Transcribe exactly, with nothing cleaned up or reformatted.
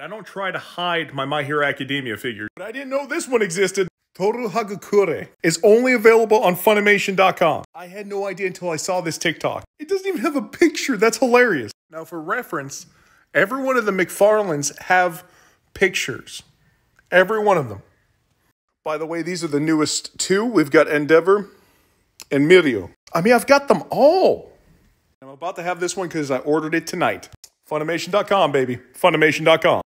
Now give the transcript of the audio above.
I don't try to hide my My Hero Academia figures, but I didn't know this one existed. Toru Hagakure is only available on Funimation dot com. I had no idea until I saw this TikTok. It doesn't even have a picture. That's hilarious. Now, for reference, every one of the McFarlanes have pictures. Every one of them. By the way, these are the newest two. We've got Endeavor and Mirio. I mean, I've got them all. I'm about to have this one because I ordered it tonight. Funimation dot com, baby. Funimation dot com.